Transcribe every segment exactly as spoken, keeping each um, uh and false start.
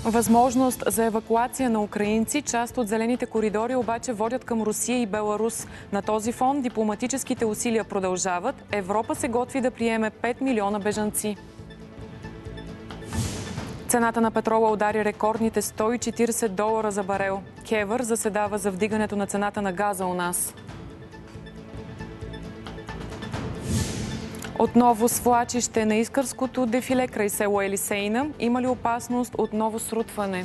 Възможност за евакуация на украинци, част от зелените коридори обаче водят към Русия и Беларус. На този фон дипломатическите усилия продължават. Европа се готви да приеме пет милиона бежанци. Цената на петрола удари рекордните сто и четиридесет долара за барел. КЕВР заседава за вдигането на цената на газа у нас. Отново свлачище на Искърското дефиле край село Елисейна. Има ли опасност от ново срутване?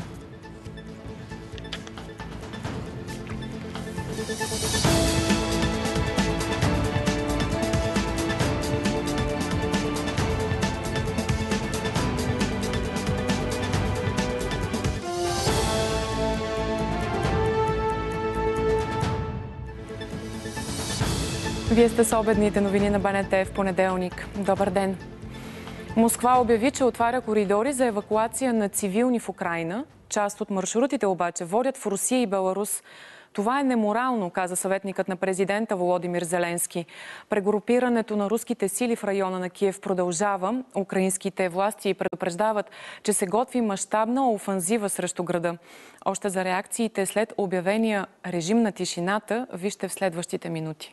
Вие сте с обедните новини на БНТ в понеделник. Добър ден! Москва обяви, че отваря коридори за евакуация на цивилни в Украйна. Част от маршрутите обаче водят в Русия и Беларус. Това е неморално, каза съветникът на президента Володимир Зеленски. Прегрупирането на руските сили в района на Киев продължава. Украинските власти предупреждават, че се готви мащабна офанзива срещу града. Още за реакциите след обявения режим на тишината вижте в следващите минути.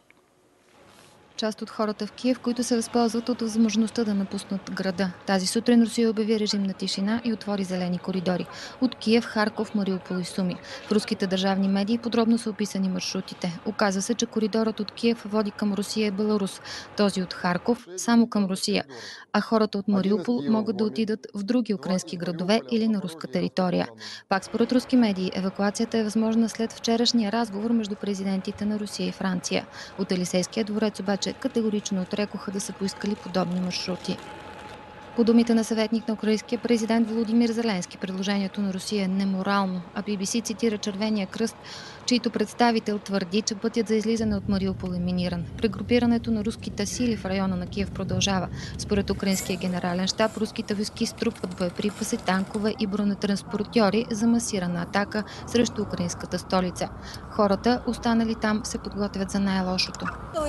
Част от хората в Киев, които се възползват от възможността да напуснат града. Тази сутрин Русия обяви режим на тишина и отвори зелени коридори. От Киев, Харков, Мариупол и Суми. В руските държавни медии подробно са описани маршрутите. Оказва се, че коридорът от Киев води към Русия и Беларус. Този от Харков само към Русия. А хората от Мариупол могат да отидат в други украински градове или на руска територия. Пак според руски медии, евакуацията е възможна след вчерашния разговор между президентите на Русия и Франция. От Елисейския дворец обаче категорично отрекоха да са поискали подобни маршрути. По думите на съветник на украинския президент Володимир Зеленски, предложението на Русия е неморално, а Би Би Си цитира Червения кръст, чийто представител твърди, че пътят за излизане от Мариупол е миниран. Прегрупирането на руските сили в района на Киев продължава. Според украинския генерален щаб, руските войски струпват боеприпаси, танкове и бронетранспортьори за масирана атака срещу украинската столица. Хората, останали там, се подготвят за най-лошото.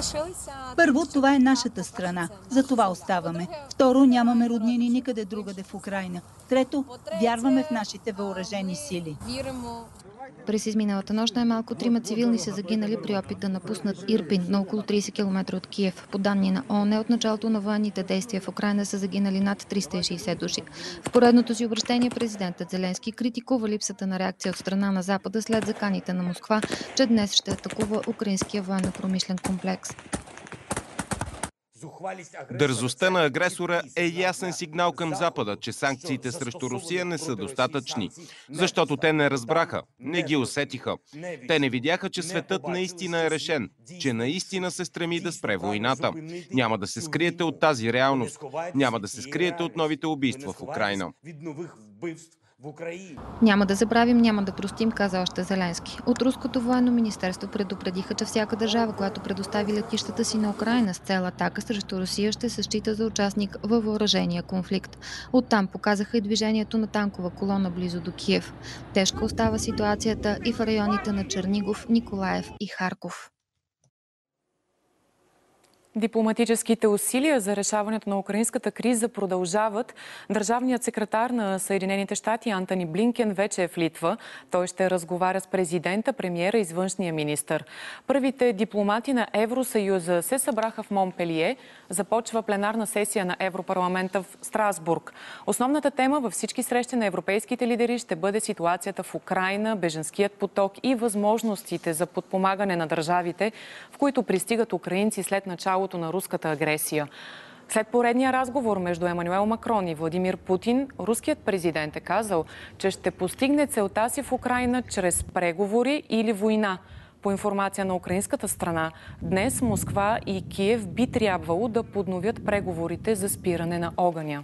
Първо, това е нашата страна. За това оставаме. Второ, нямаме роднини никъде другаде в Украйна. Трето, вярваме в нашите въоръжени сили. През изминалата нощ най-малко трима цивилни са загинали при опит да напуснат Ирпин, на около тридесет километра от Киев. По данни на ООН, от началото на военните действия в Украйна са загинали над триста и шейсет души. В поредното си обращение президентът Зеленски критикува липсата на реакция от страна на Запада след заканите на Москва, че днес ще атакува украинския военно-промишлен комплекс. Дързостта на агресора е ясен сигнал към Запада, че санкциите срещу Русия не са достатъчни, защото те не разбраха, не ги усетиха. Те не видяха, че светът наистина е решен, че наистина се стреми да спре войната. Няма да се скриете от тази реалност. Няма да се скриете от новите убийства в Украйна. Няма да забравим, няма да простим, каза още Зеленски. От руското военно министерство предупредиха, че всяка държава, която предостави летищата си на Украйна с цел атака срещу Русия, ще се счита за участник във въоръжения конфликт. Оттам показаха и движението на танкова колона близо до Киев. Тежка остава ситуацията и в районите на Чернигов, Николаев и Харков. Дипломатическите усилия за решаването на украинската криза продължават. Държавният секретар на Съединените щати Антони Блинкен вече е в Литва. Той ще разговаря с президента, премиера и с външния министър. Първите дипломати на Евросъюза се събраха в Монпелие. Започва пленарна сесия на Европарламента в Страсбург. Основната тема във всички срещи на европейските лидери ще бъде ситуацията в Украйна, бежанският поток и възможностите за подпомагане на държавите, в които пристигат украинци след началото на руската агресия. След поредния разговор между Емануел Макрон и Владимир Путин, руският президент е казал, че ще постигне целта си в Украйна чрез преговори или война. По информация на украинската страна, днес Москва и Киев би трябвало да подновят преговорите за спиране на огъня.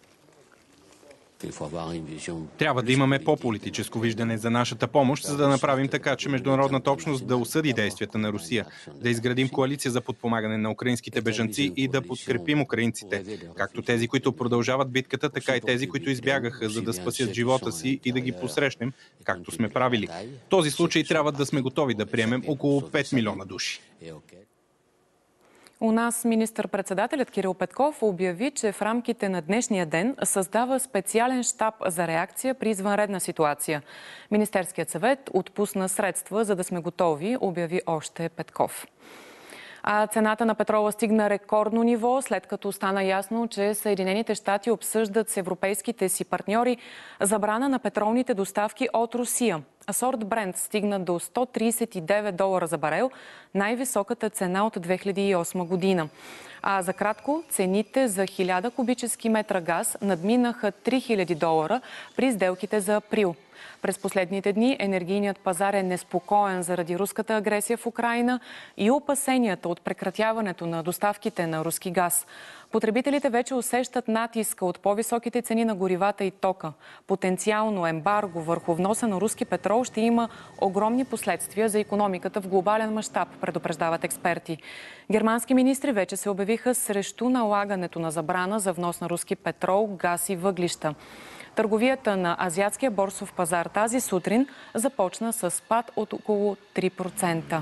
Трябва да имаме по-политическо виждане за нашата помощ, за да направим така, че международната общност да осъди действията на Русия, да изградим коалиция за подпомагане на украинските бежанци и да подкрепим украинците, както тези, които продължават битката, така и тези, които избягаха, за да спасят живота си и да ги посрещнем, както сме правили. В този случай трябва да сме готови да приемем около пет милиона души. У нас министър-председателят Кирил Петков обяви, че в рамките на днешния ден създава специален щаб за реакция при извънредна ситуация. Министерският съвет отпусна средства, за да сме готови, обяви още Петков. А цената на петрола стигна рекордно ниво, след като стана ясно, че Съединените щати обсъждат с европейските си партньори забрана на петролните доставки от Русия. А сорт Брент стигна до сто тридесет и девет долара за барел, най-високата цена от две хиляди и осма година. А за кратко, цените за хиляда кубически метра газ надминаха три хиляди долара при сделките за април. През последните дни енергийният пазар е неспокоен заради руската агресия в Украйна и опасенията от прекратяването на доставките на руски газ. Потребителите вече усещат натиска от по-високите цени на горивата и тока. Потенциално ембарго върху вноса на руски петрол ще има огромни последствия за икономиката в глобален мащаб, предупреждават експерти. Германски министри вече се обявиха срещу налагането на забрана за внос на руски петрол, газ и въглища. Търговията на азиатския борсов пазар тази сутрин започна с спад от около три процента.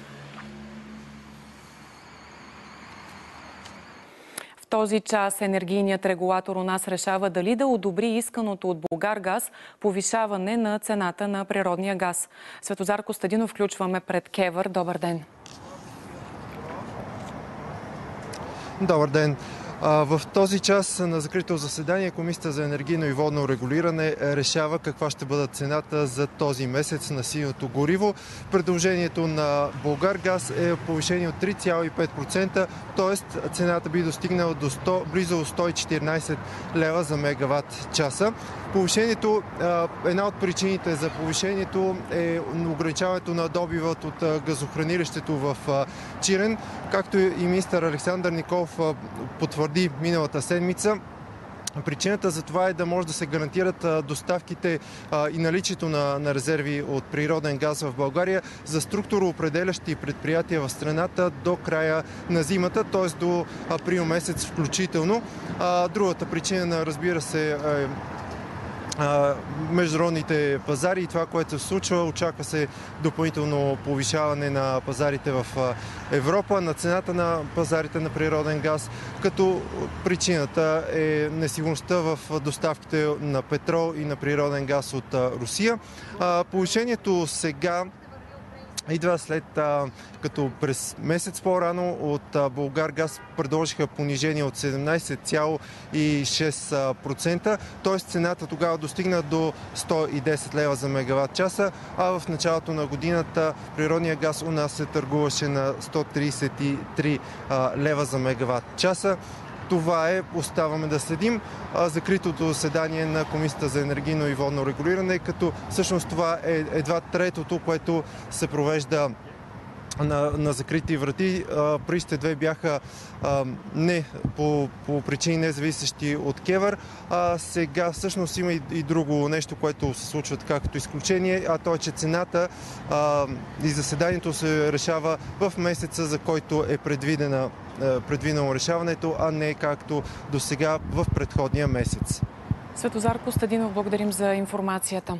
В този час енергийният регулатор у нас решава дали да одобри исканото от Булгаргаз повишаване на цената на природния газ. Светозар Костадинов, включваме пред КЕВР. Добър ден! Добър ден! В този час на закрито заседание Комисията за енергийно и водно регулиране решава каква ще бъде цената за този месец на синьото гориво. Предложението на Булгаргаз е повишение от три цяло и пет процента, т.е. цената би достигнала до сто, близо сто и четиринадесет лева за мегаватт часа. Повишението, една от причините за повишението е ограничаването на добивът от газохранилището в Чирен, както и министър Александър Николов потвърди миналата седмица. Причината за това е да може да се гарантират доставките и наличието на, на резерви от природен газ в България за структуроопределящи предприятия в страната до края на зимата, т.е. до април месец включително. Другата причина, разбира се, е международните пазари и това, което се случва. Очаква се допълнително повишаване на пазарите в Европа, на цената на пазарите на природен газ, като причината е несигурността в доставките на петрол и на природен газ от Русия. Повишението сега идва след а, като през месец по-рано от а, Булгаргаз предложиха понижение от седемнадесет цяло и шест процента, т.е. цената тогава достигна до сто и десет лева за мегаватт часа, а в началото на годината природния газ у нас се търгуваше на сто тридесет и три а, лева за мегаватт часа. Това е, оставаме да следим закритото заседание на Комисията за енергийно и водно регулиране, като всъщност това е едва третото, което се провежда на, на закрити врати. Предишните две бяха а, не по, по причини независещи от КЕВР, а сега всъщност има и, и друго нещо, което се случва така като изключение, а то е, че цената а, и заседанието се решава в месеца, за който е предвидена предвидено решаването, а не както до сега в предходния месец. Светозар Костадинов, благодарим за информацията.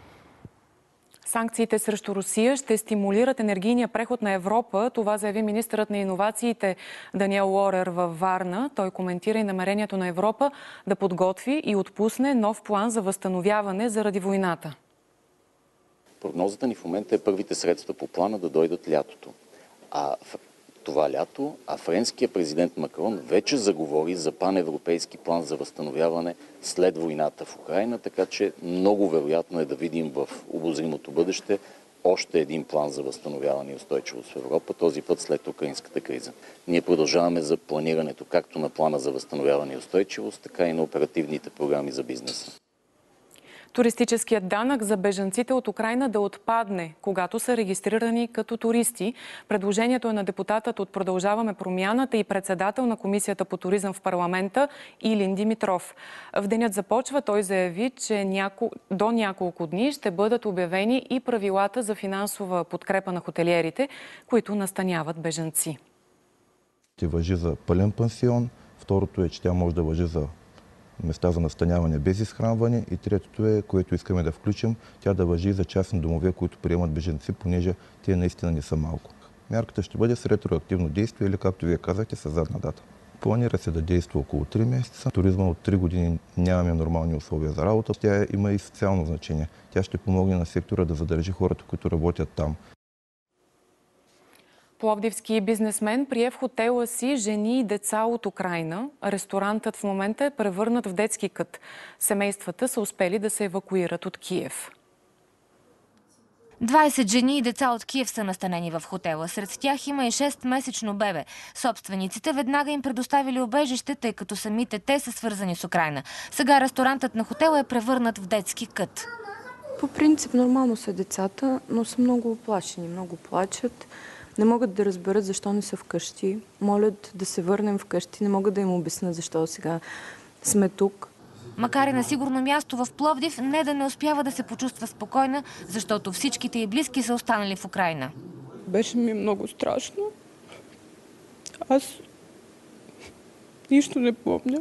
Санкциите срещу Русия ще стимулират енергийния преход на Европа. Това заяви министърът на иновациите Даниел Лорер във Варна. Той коментира и намерението на Европа да подготви и отпусне нов план за възстановяване заради войната. Прогнозата ни в момента е първите средства по плана да дойдат лятото. А това лято, а френският президент Макрон вече заговори за паневропейски план за възстановяване след войната в Украйна, така че много вероятно е да видим в обозримото бъдеще още един план за възстановяване и устойчивост в Европа, този път след украинската криза. Ние продължаваме за планирането както на плана за възстановяване и устойчивост, така и на оперативните програми за бизнеса. Туристическият данък за бежанците от Украйна да отпадне, когато са регистрирани като туристи. Предложението е на депутатът от Продължаваме промяната и председател на Комисията по туризъм в парламента Илин Димитров. В денят започва, той заяви, че няко... до няколко дни ще бъдат обявени и правилата за финансова подкрепа на хотелиерите, които настаняват бежанци. Ще важи за пълен пансион. Второто е, че тя може да важи за места за настаняване без изхранване и третото е, което искаме да включим, тя да важи за частни домове, които приемат бежанци, понеже те наистина не са малко. Мярката ще бъде с ретроактивно действие или, както вие казахте, с задна дата. Планира се да действа около три месеца. Туризма от три години нямаме нормални условия за работа. Тя има и социално значение. Тя ще помогне на сектора да задържи хората, които работят там. Пловдивски бизнесмен прие в хотела си жени и деца от Украйна. Ресторантът в момента е превърнат в детски кът. Семействата са успели да се евакуират от Киев. двайсет жени и деца от Киев са настанени в хотела. Сред тях има и шестмесечно бебе. Собствениците веднага им предоставили убежище, тъй като самите те са свързани с Украйна. Сега ресторантът на хотела е превърнат в детски кът. По принцип нормално са децата, но са много оплашени, много плачат. Не могат да разберат защо не са вкъщи. Молят да се върнем вкъщи. Не могат да им обяснят защо сега сме тук. Макар и на сигурно място в Пловдив, Неда не успява да се почувства спокойна, защото всичките й близки са останали в Украйна. Беше ми много страшно. Аз нищо не помня.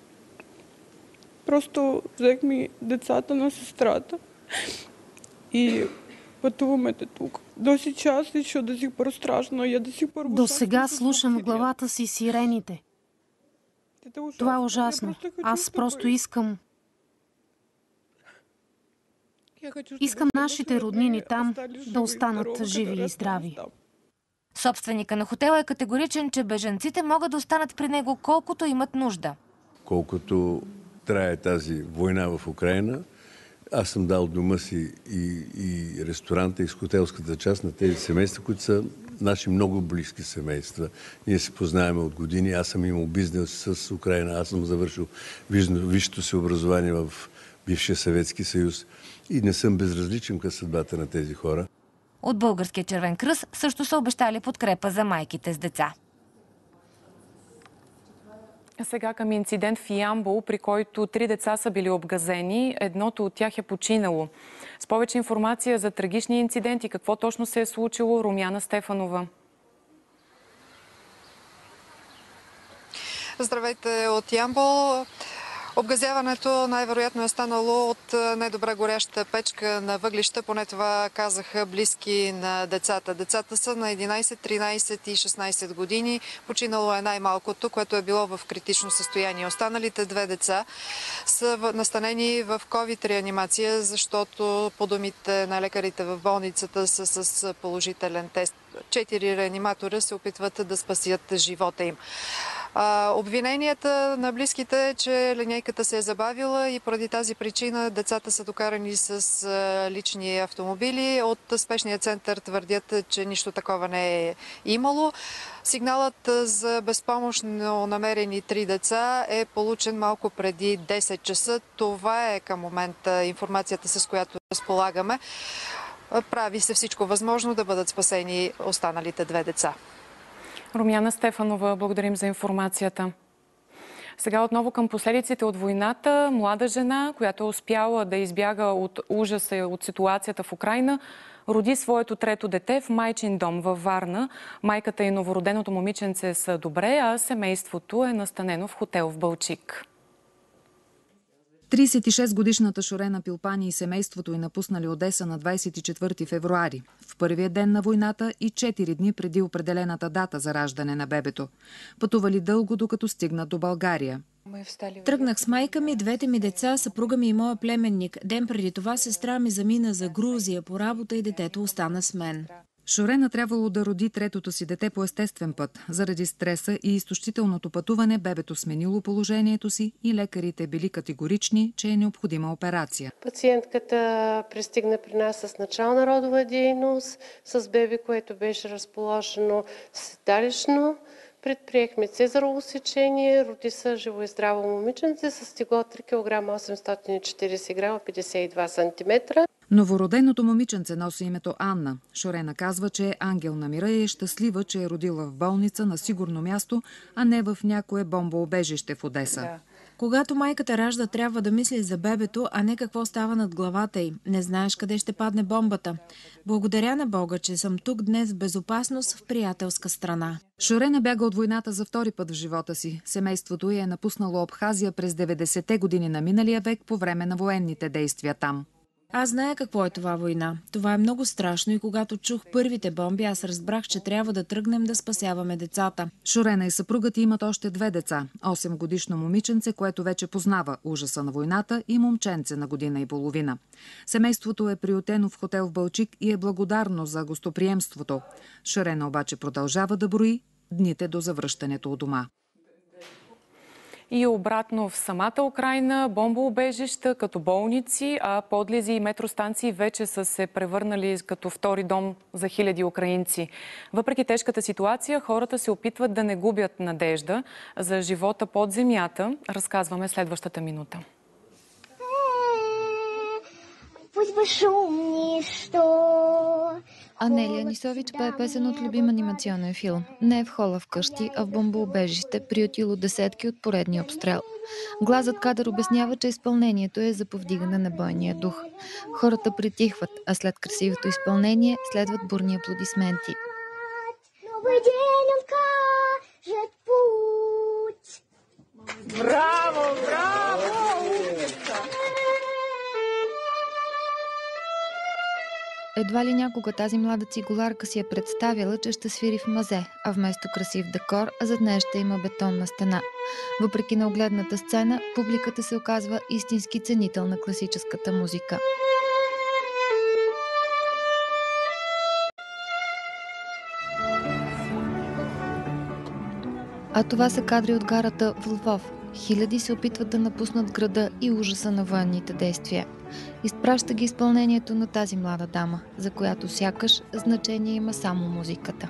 Просто взех ми децата на сестрата и пътуваме тук. До сейчас еще до сих пор страшно. Я до сих пор... До сега слушам в главата си сирените. Това е ужасно. Аз просто искам... Искам нашите роднини там да останат живи и здрави. Собственика на хотела е категоричен, че бежанците могат да останат при него колкото имат нужда. Колкото трае тази война в Украйна, аз съм дал дома си и, и ресторанта, и с хотелската част на тези семейства, които са наши много близки семейства. Ние се познаваме от години. Аз съм имал бизнес с Украйна. Аз съм завършил висшето си образование в бившия Съветски съюз и не съм безразличен към съдбата на тези хора. От Българския червен кръст също са обещали подкрепа за майките с деца. Сега към инцидент в Ямбол, при който три деца са били обгазени. Едното от тях е починало. С повече информация за трагичния инцидент и какво точно се е случило, Румяна Стефанова. Здравейте от Ямбол. Обгазяването най-вероятно е станало от недобре горяща печка на въглища, поне това казаха близки на децата. Децата са на единайсет, тринайсет и шестнайсет години. Починало е най-малкото, което е било в критично състояние. Останалите две деца са настанени в ковид реанимация, защото по думите на лекарите в болницата са с положителен тест. Четири реаниматора се опитват да спасят живота им. Обвиненията на близките е, че линейката се е забавила и поради тази причина децата са докарани с лични автомобили. От спешния център твърдят, че нищо такова не е имало. Сигналът за безпомощно намерени три деца е получен малко преди десет часа. Това е към момента информацията, с която разполагаме. Прави се всичко възможно да бъдат спасени останалите две деца. Румяна Стефанова, благодарим за информацията. Сега отново към последиците от войната. Млада жена, която е успяла да избяга от ужаса от ситуацията в Украйна, роди своето трето дете в майчин дом във Варна. Майката и новороденото момиченце са добре, а семейството е настанено в хотел в Балчик. трийсет и шестгодишната Шорена Пилпани и семейството й напуснали Одеса на двайсет и четвърти февруари, в първия ден на войната и четири дни преди определената дата за раждане на бебето. Пътували дълго, докато стигнат до България. Тръгнах с майка ми, двете ми деца, съпруга ми и моя племенник. Ден преди това сестра ми замина за Грузия по работа и детето остана с мен. Шорена трябвало да роди третото си дете по естествен път. Заради стреса и изтощителното пътуване бебето сменило положението си и лекарите били категорични, че е необходима операция. Пациентката пристигна при нас с начална родова дейност, с бебе, което беше разположено седалищно. Предприехме цезарово сечение, роди се живо и здраво момиченце с тегло три килограма осемстотин и четирийсет грама петдесет и два сантиметра. Новороденото момиченце носи името Анна. Шорена казва, че е ангел на мира и е щастлива, че е родила в болница на сигурно място, а не в някое бомбоубежище в Одеса. Да. Когато майката ражда, трябва да мисли за бебето, а не какво става над главата й. Не знаеш къде ще падне бомбата. Благодаря на Бога, че съм тук днес в безопасност в приятелска страна. Шорена бяга от войната за втори път в живота си. Семейството й е напуснало Абхазия през деветдесетте години на миналия век по време на военните действия там. Аз зная какво е това война. Това е много страшно и когато чух първите бомби, аз разбрах, че трябва да тръгнем да спасяваме децата. Шорена и съпругът имат още две деца. осем годишно момиченце, което вече познава ужаса на войната, и момченце на година и половина. Семейството е приютено в хотел в Балчик и е благодарно за гостоприемството. Шорена обаче продължава да брои дните до завръщането у дома. И обратно в самата Украйна бомбоубежища като болници, а подлези и метростанции вече са се превърнали като втори дом за хиляди украинци. Въпреки тежката ситуация, хората се опитват да не губят надежда за живота под земята. Разказваме следващата минута. Анелия Нисович пее песен от любим анимационен филм. Не е в хола вкъщи, а в бомбоубежище, приютило десетки от поредния обстрел. Гласът кадър обяснява, че изпълнението е за повдигане на бойния дух. Хората притихват, а след красивото изпълнение следват бурни аплодисменти. Браво, браво! Едва ли някога тази млада цигуларка си е представяла, че ще свири в мазе, а вместо красив декор, зад нея ще има бетонна стена. Въпреки неогледната сцена, публиката се оказва истински ценител на класическата музика. А това са кадри от гарата в Лвов. Хиляди се опитват да напуснат града и ужаса на военните действия. Изпраща ги изпълнението на тази млада дама, за която сякаш значение има само музиката.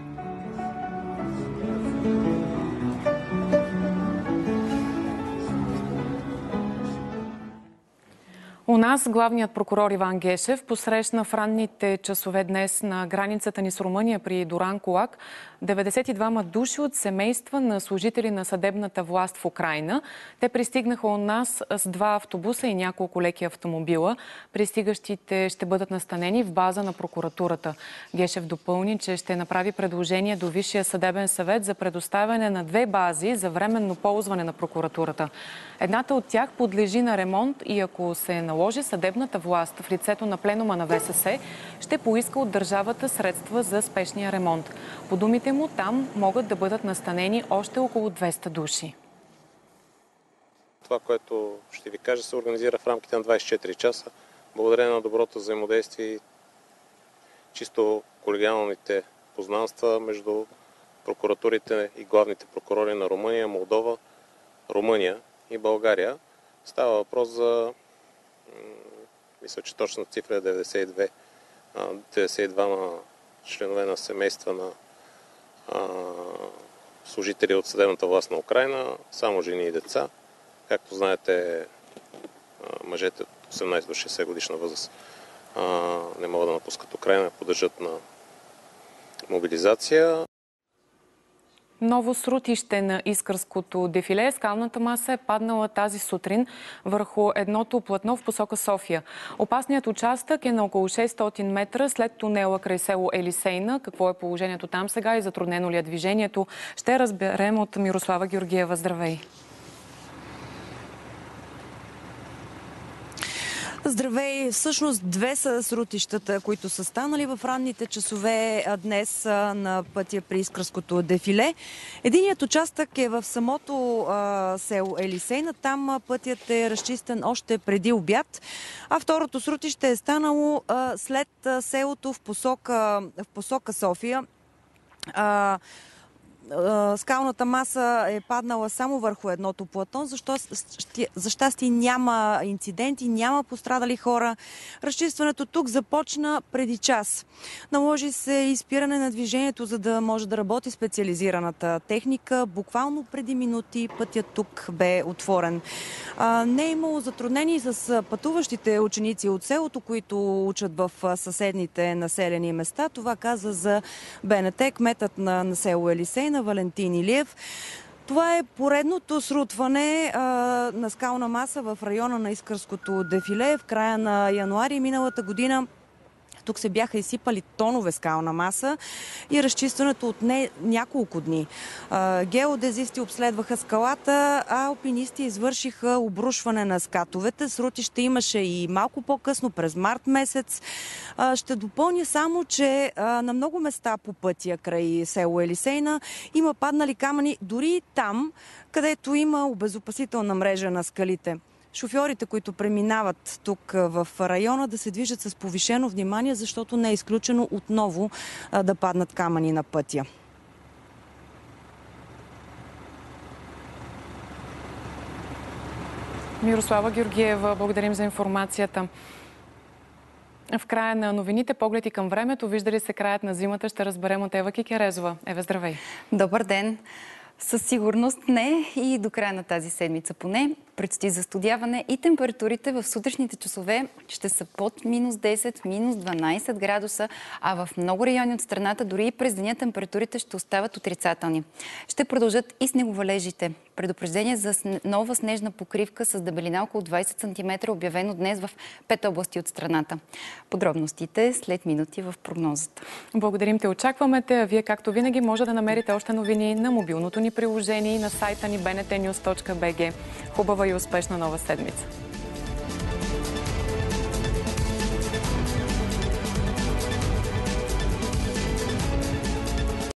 У нас главният прокурор Иван Гешев посрещна в ранните часове днес на границата ни с Румъния при Дуранкулак деветдесет и двама души от семейства на служители на съдебната власт в Украйна. Те пристигнаха у нас с два автобуса и няколко леки автомобила. Пристигащите ще бъдат настанени в база на прокуратурата. Гешев допълни, че ще направи предложение до Висшия съдебен съвет за предоставяне на две бази за временно ползване на прокуратурата. Едната от тях подлежи на ремонт и ако се наложи, съдебната власт в лицето на пленума на ВСС ще поиска от държавата средства за спешния ремонт. По думите му, там могат да бъдат настанени още около двеста души. Това, което ще ви кажа, се организира в рамките на двадесет и четири часа. Благодарение на доброто взаимодействие и чисто колегиалните познанства между прокуратурите и главните прокурори на Румъния, Молдова, Румъния и България. Става въпрос за, мисля, че точна цифра е деветдесет и две, деветдесет и двама членове на семейства на а, служители от съдебната власт на Украйна, само жени и деца. Както знаете, мъжете от осемнадесет до шейсет годишна възраст а, не могат да напускат Украйна, поддържат на мобилизация. Ново срутище на Искърското дефиле. Скалната маса е паднала тази сутрин върху едното платно в посока София. Опасният участък е на около шестстотин метра след тунела край село Елисейна. Какво е положението там сега и затруднено ли е движението? Ще разберем от Мирослава Георгиева. Здравей! Здравей! Всъщност две са срутищата, които са станали в ранните часове днес на пътя при Искърското дефиле. Единият участък е в самото а, село Елисейна. Там пътят е разчистен още преди обяд. А второто срутище е станало а, след селото в посока, в посока София. А, Скалната маса е паднала само върху едното платно, защо за щастие няма инциденти, няма пострадали хора. Разчистването тук започна преди час. Наложи се изпиране на движението, за да може да работи специализираната техника. Буквално преди минути пътят тук бе отворен. Не е имало затруднени с пътуващите ученици от селото, които учат в съседните населени места. Това каза за БНТ кметът на, на село Елисейна Валентин Илиев. Това е поредното срутване а, на скална маса в района на Искърското дефиле. В края на януари миналата година Тук се бяха изсипали тонове скална маса и разчистването от не няколко дни. Геодезисти обследваха скалата, а алпинисти извършиха обрушване на скатовете. Срутище имаше и малко по-късно, през март месец. Ще допълня само, че на много места по пътя край село Елисейна има паднали камъни, дори и там, където има обезопасителна мрежа на скалите. Шофьорите, които преминават тук в района, да се движат с повишено внимание, защото не е изключено отново да паднат камъни на пътя. Мирослава Георгиева, благодарим за информацията. В края на новините, погледи към времето, вижда ли се краят на зимата, ще разберем от Ева Кикерезова. Ева, здравей! Добър ден! Със сигурност не и до края на тази седмица поне. Предстои застудяване и температурите в сутрешните часове ще са под минус десет, минус дванайсет градуса, а в много райони от страната дори и през деня температурите ще остават отрицателни. Ще продължат и снеговалежите. Предупреждение за нова снежна покривка с дебелина около двайсет сантиметра обявено днес в пет области от страната. Подробностите след минути в прогнозата. Благодарим те, очакваме те. А вие, както винаги, може да намерите още новини на мобилното ни приложение и на сайта ни би ен те нюз точка би джи. Хубава и успешна нова седмица!